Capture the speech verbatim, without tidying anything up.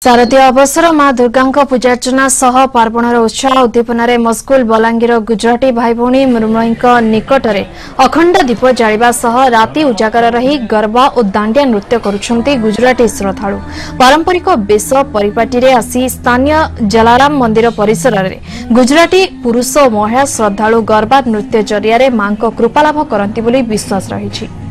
शारदीय अवसर मां दुर्गा पूजार्चना सह पार्वणर उत्साह उद्दीपन मस्कुल बलांगीर गुजराटी भाई भौणी मृण्मयी निकट में अखंड दीप जालिबा सह राति उजागर रही गरबा और दांडिया नृत्य करुछंती गुजराटी श्रद्धालु। पारंपरिक बेश परिपाटी रे आसी स्थानीय जलाराम मंदिर परिसर रे गुजराटी पुरुष और महिला श्रद्धालु गरबा नृत्य जरिया मां को कृपालाभ करती बोली विश्वास रही।